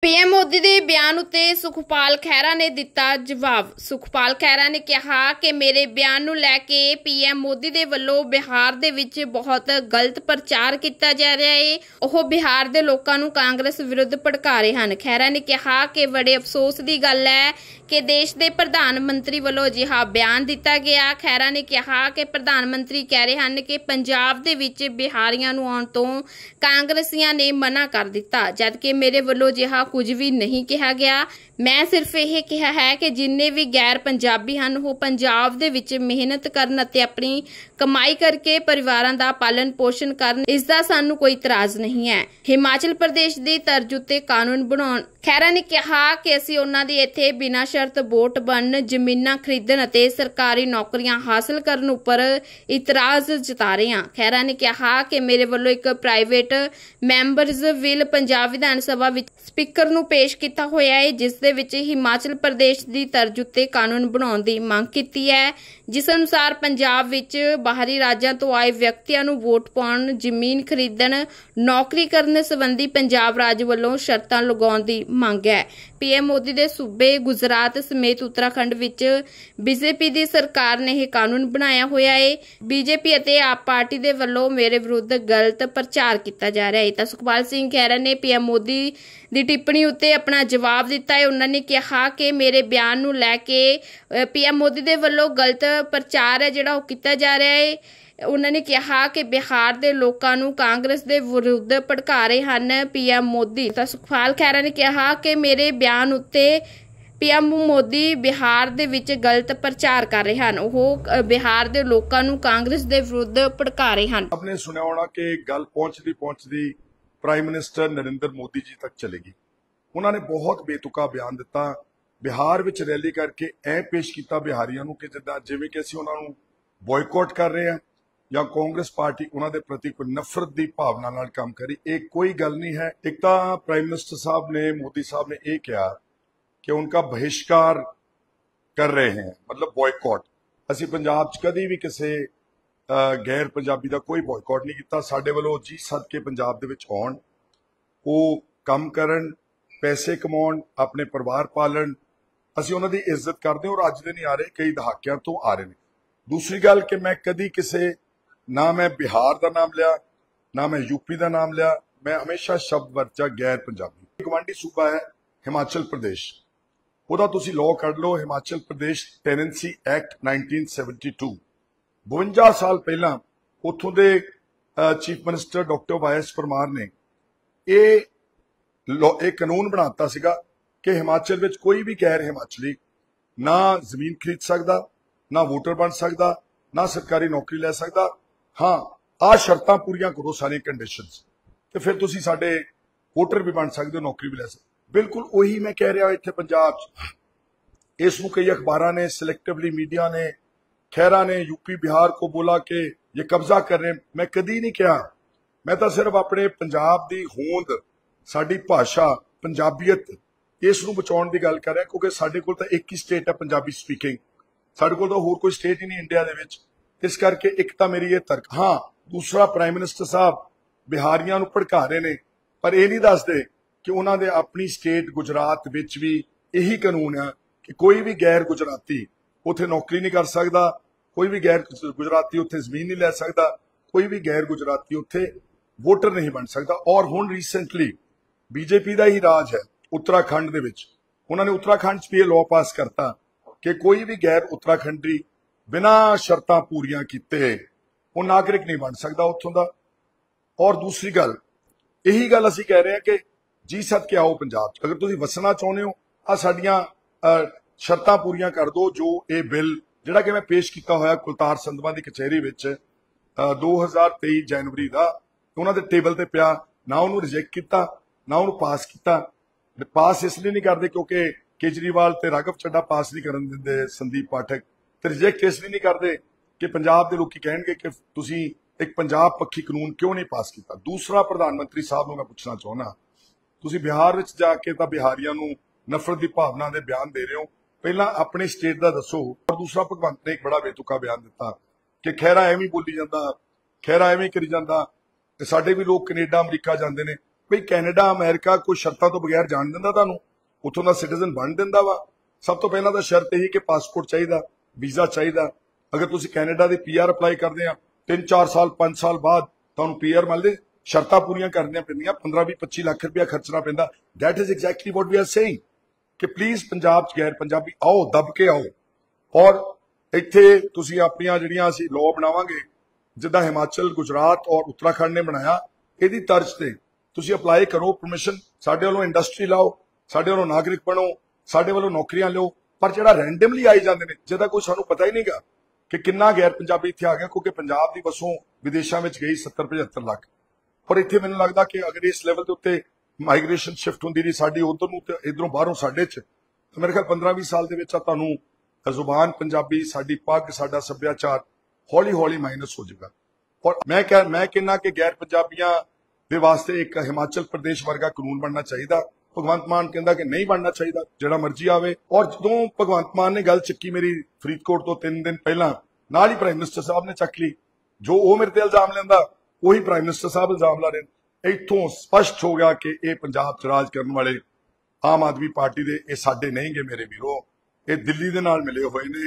PM Modi के बयान उत्ते सुखपाल खैरा ने दिता जवाब। सुखपाल खैरा ने कहा कि मेरे बयान नूं लैके पीएम मोदी दे वल्लों बिहार दे विच बहुत गलत प्रचार किया जा रहा है। ओह बिहार दे लोकां नूं कांग्रेस विरुद्ध भड़का रहे हैं। खैरा ने कहा कि बड़े अफसोस की गल है कि देश के प्रधानमंत्री वल्लों अजिहा बयान दिता गया। खैरा ने कहा कि प्रधानमंत्री कह रहे हैं कि पंजाब दे विच बिहारियां नूं आउण तों कांग्रेसियां ने मना कर दिता, जबकि मेरे वल्लों अजिहा कुछ भी नहीं कहा गया। मैं सिर्फ यह कहा है कि जिन्ने भी गैर पंजाबी हैं वो पंजाब दे विच मेहनत करन अते अपनी कमाई करके परिवारां दा पालन पोषण करन, इसदा सानू कोई इतराज नहीं है। हिमाचल प्रदेश दी तर्ज उत्ते कानून बनाउण। खैरा ने कहा कि असीं उन्हां दी इत्थे बिना शर्त वोट बनन, जमीनां खरीदण अते सरकारी नौकरियां हासिल करन उपर इतराज जता रहे हैं। खैरा ने कहा कि मेरे वल्लों एक प्राइवेट मैंबरज बिल पंजाब विधान सभा विच स्पीकर नूं पेश किया होया है, जिस दे विच हिमाचल प्रदेश की तर्ज उत्ते कानून बनाउण दी मंग कीती है, जिस अनुसार पंजाब विच बाहरी राज्यां तो आए व्यक्तियों नूं वोट पाउण, जमीन खरीदण, नौकरी करने संबंधी पंजाब राज वल्लों शर्तां लगाउण दी मंग है। पीएम मोदी दे सूबे गुजरात समेत उत्तराखंड विच बीजेपी दी सरकार ने यह कानून बनाया होया है। बीजेपी अते आप पार्टी दे वल्लों मेरे विरुद्ध गलत प्रचार किया जा रहा है। तां सुखपाल सिंह खैरा ने पीएम मोदी दी टिप्पणी उत्ते अपना जवाब दिता है। उन्होंने कहा कि मेरे बयान नूं लैके पीएम मोदी दे वल्लों गलत प्रचार है जिहड़ा कीता जा रहा है। उन्होंने कहा कि बिहार के लोगों नूं कांग्रेस के विरुद्ध भड़का रहे हैं पीएम मोदी। तो सुखपाल खैरा ने कहा कि मेरे बयान उत्ते पीएम मोदी बिहार दे विच गलत प्रचार कर रहे हैं, वो बिहार के लोगों नूं कांग्रेस के विरुद्ध भड़का रहे हैं। आपने सुनिया होना कि गल पहुंचती प्राइम मिनिस्टर नरेंद्र मोदी जी तक चलेगी। उन्होंने बहुत बेतुका बयान दिता, बिहार विच रैली करके ऐ पेश किया बिहारियों नूं कि जिवें कि असीं उन्हां नूं बॉयकॉट कर रहे हैं या कांग्रेस पार्टी उन्हां दे प्रति कोई नफरत की भावना नाल काम करी। एक कोई गल नहीं है। एक तो प्राइम मिनिस्टर साहब ने, मोदी साहब ने यह कहा कि उनका बहिष्कार कर रहे हैं, मतलब बॉयकॉट। असीं पंजाब च कदी भी किसी गैर पंजाबी का कोई बॉयकॉट नहीं किया। साडे वल्लों जी सदके पंजाब दे विच आउण, वो काम करन, पैसे कमाउण, अपने परिवार पालन, असीं उन्हां दी इज्जत करदे और अज दे नहीं आ रहे, कई दहाकियां तो आ रहे हैं। दूसरी गल कि मैं कदी किसी ना मैं बिहार का नाम लिया ना मैं यूपी का नाम लिया, मैं हमेशा शब्द वरचा गैर पंजाबी। गवांढी सूबा है हिमाचल प्रदेश, ਉਹਦਾ ਤੁਸੀਂ लॉ ਕੱਢ ਲਓ। हिमाचल प्रदेश टेनेंसी एक्ट 1972 52 साल पहला उतों के chief minister doctor Y S. Parmar ने एक कानून बनाता सीगा कि हिमाचल में कोई भी गैर हिमाचली ना जमीन खरीद सकता, ना वोटर बन सकता, ना सरकारी नौकरी लै सकता। हाँ, आ शर्तां पूरियां करो सारी कंडीशनस, तो फिर तुसीं साडे वोटर भी बन सकते हो, नौकरी भी लै सकते। बिल्कुल वही मैं कह रहा इत्थे पंजाब इसनूं कई अखबारां ने, सिलेक्टिवली मीडिया ने, खैरा ने यूपी बिहार को बोला कि ये कब्जा कर रहे हैं। मैं कदी नहीं कहा। मैं तो सिर्फ अपने पंजाब की होंद, साडी भाषा, पंजाबीयत इसनूं बचाउण दी गल कर रहा, क्योंकि साडे कोल तां एक ही स्टेट है पंजाबी स्पीकिंग, साडे कोल तां होर कोई स्टेट ही नहीं इंडिया दे विच। इस करके एक तो मेरी ये तर्क। हाँ, दूसरा प्राइम मिनिस्टर साहब बिहारियां नूं भड़का रहे ने, पर यह नहीं दसदे कि उन्होंने अपनी स्टेट गुजरात विच भी यही कानून है कि कोई भी गैर गुजराती उत्थे नौकरी नहीं कर सकता, कोई भी गैर गुजराती उत्थे जमीन नहीं लै सकता, कोई भी गैर गुजराती उत्थे वोटर नहीं बन सकता। और हुण रीसेंटली बीजेपी का ही राज है उत्तराखंड दे विच, उन्होंने उत्तराखंड च भी लॉ पास करता कि कोई भी गैर उत्तराखंडी बिना शर्तां पूरियां कीते वो नागरिक नहीं बन सकता उत्थों का। और दूसरी गल, यही गल असीं कह रहे हैं कि जी सदके आओ पंजाब, अगर तुसीं वसना चाहुंदे हो आ साडियां शर्तां पूरियां कर दो। जो ये बिल जिहड़ा कि मैं पेश किया होया कुलतार संधवा की कचहरी विच 2023 जनवरी का, उन्हां दे टेबल ते पिया, ना उन्होंने रिजेक्ट किया ना उन्होंने पास किया। पास इसलिए नहीं करते क्योंकि केजरीवाल ते राघव चड्डा पास नहीं करन दिंदे, संदीप पाठक, ते रिजेक्ट इसलिए नहीं करते कि पंजाब दे लोकी कहणगे कि तुसीं एक पंजाब पक्षी कानून क्यों नहीं पास किया। दूसरा प्रधानमंत्री साहब नूं मैं पुछना चाहुंदा, तुसीं बिहार विच जाके तां बिहारियां नूं नफरत की भावना दे बयान दे रहे हो, पहला अपने स्टेट का दसो। और दूसरा भगवंत ने एक बड़ा बेतुका बयान दिता कि खैरा एवं बोली जाता, खैरा एवं करी जाता, साडे भी लोग कनेडा अमरीका जाते हैं। ਵੀ ਕੈਨੇਡਾ ਅਮਰੀਕਾ ਕੋਈ ਸ਼ਰਤਾਂ ਤੋਂ ਬਗੈਰ ਜਾਣ ਦਿੰਦਾ ਤੁਹਾਨੂੰ, ਉੱਥੋਂ ਦਾ ਸਿਟੀਜ਼ਨ ਬਣ ਦਿੰਦਾ ਵਾ? ਸਭ ਤੋਂ ਪਹਿਲਾਂ ਤਾਂ ਸ਼ਰਤ ਇਹੀ ਕਿ ਪਾਸਪੋਰਟ ਚਾਹੀਦਾ, ਵੀਜ਼ਾ ਚਾਹੀਦਾ। ਅਗਰ ਤੁਸੀਂ ਕੈਨੇਡਾ ਦੇ ਪੀਆਰ ਅਪਲਾਈ ਕਰਦੇ ਆ 3-4 ਸਾਲ 5 ਸਾਲ ਬਾਅਦ ਤੁਹਾਨੂੰ ਪੀਆਰ ਮਿਲਦੇ, ਸ਼ਰਤਾਂ ਪੂਰੀਆਂ ਕਰਨੀਆਂ ਪੈਂਦੀਆਂ, 15-20-25 ਲੱਖ ਰੁਪਇਆ ਖਰਚਣਾ ਪੈਂਦਾ। That is exactly what we are saying ਕਿ ਪਲੀਜ਼ ਪੰਜਾਬ 'ਚ ਗੈਰ ਪੰਜਾਬੀ ਆਓ, ਦੱਬ ਕੇ ਆਓ। ਔਰ ਇੱਥੇ ਤੁਸੀਂ ਆਪਣੀਆਂ ਜਿਹੜੀਆਂ ਅਸੀਂ ਲਾਅ ਬਣਾਵਾਂਗੇ, ਜਿੱਦਾਂ ਹਿਮਾਚਲ, ਗੁਜਰਾਤ ਔਰ ਉੱਤਰਾਖੰਡ ਨੇ ਬਣਾਇਆ, ਇਹਦੀ ਤਰਜ਼ ਤੇ ਤੁਸੀਂ ਅਪਲਾਈ ਕਰੋ ਪਰਮਿਸ਼ਨ, ਸਾਡੇ ਵੱਲੋਂ ਇੰਡਸਟਰੀ ਲਾਓ, ਸਾਡੇ ਵੱਲੋਂ ਨਾਗਰਿਕ ਬਣੋ, ਸਾਡੇ ਵੱਲੋਂ ਨੌਕਰੀਆਂ ਲਿਓ। ਪਰ ਜਿਹੜਾ ਰੈਂਡਮਲੀ ਆਈ ਜਾਂਦੇ ਨੇ, ਜਿਹਦਾ ਕੋਈ ਸਾਨੂੰ ਪਤਾ ਹੀ ਨਹੀਂਗਾ ਕਿ ਕਿੰਨਾ ਗੈਰ ਪੰਜਾਬੀ ਇੱਥੇ ਆ ਗਿਆ, ਕਿਉਂਕਿ ਪੰਜਾਬ ਦੀ ਵਸੋਂ ਵਿਦੇਸ਼ਾਂ ਵਿੱਚ ਗਈ 70-75 ਲੱਖ। ਪਰ ਇੱਥੇ ਮੈਨੂੰ ਲੱਗਦਾ ਕਿ ਅਗਰ ਇਸ ਲੈਵਲ ਦੇ ਉੱਤੇ ਮਾਈਗ੍ਰੇਸ਼ਨ ਸ਼ਿਫਟ ਹੁੰਦੀ ਰਹੀ ਸਾਡੀ ਉਧਰ ਨੂੰ ਤੇ ਇਧਰੋਂ ਬਾਹਰੋਂ ਸਾਡੇ 'ਚ, ਤਾਂ ਮੇਰੇ ਖਿਆਲ 15-20 ਸਾਲ ਦੇ ਵਿੱਚ ਤੁਹਾਨੂੰ ਜ਼ੁਬਾਨ ਪੰਜਾਬੀ, ਸਾਡੀ ਪੱਗ, ਸਾਡਾ ਸੱਭਿਆਚਾਰ ਹੌਲੀ-ਹੌਲੀ ਮਾਈਨਸ ਹੋ ਜਾਊਗਾ। ਔਰ ਮੈਂ ਕਹਿੰਦਾ ਕਿ ਗੈਰ ਪੰਜਾਬੀਆਂ ਦੇ ਵਾਸਤੇ ਇੱਕ ਹਿਮਾਚਲ ਪ੍ਰਦੇਸ਼ ਵਰਗਾ ਕਾਨੂੰਨ ਬਣਨਾ ਚਾਹੀਦਾ। ਭਗਵੰਤ ਮਾਨ ਕਹਿੰਦਾ ਕਿ ਨਹੀਂ ਬਣਨਾ ਚਾਹੀਦਾ, ਜਿਹੜਾ ਮਰਜ਼ੀ ਆਵੇ। ਔਰ ਜਦੋਂ ਭਗਵੰਤ ਮਾਨ ਨੇ ਗੱਲ ਚੱਕੀ ਮੇਰੀ ਫਰੀਦਕੋਟ ਤੋਂ 3 ਦਿਨ ਪਹਿਲਾਂ, ਨਾਲ ਹੀ ਪ੍ਰਾਈਮ ਮਿਨਿਸਟਰ ਸਾਹਿਬ ਨੇ ਚੱਕ ਲਈ। ਜੋ ਉਹ ਮੇਰੇ ਤੇ ਇਲਜ਼ਾਮ ਲੈਂਦਾ, ਉਹੀ ਪ੍ਰਾਈਮ ਮਿਨਿਸਟਰ ਸਾਹਿਬ ਇਲਜ਼ਾਮ ਲਾ ਰਹੇ ਨੇ। ਇੱਥੋਂ ਸਪਸ਼ਟ ਹੋ ਗਿਆ ਕਿ ਇਹ ਪੰਜਾਬ 'ਚ ਰਾਜ ਕਰਨ ਵਾਲੇ ਆਮ ਆਦਮੀ ਪਾਰਟੀ ਦੇ ਇਹ ਸਾਡੇ ਨਹੀਂ ਗੇ ਮੇਰੇ ਵੀਰੋ, ਇਹ ਦਿੱਲੀ ਦੇ ਨਾਲ ਮਿਲੇ ਹੋਏ ਨੇ।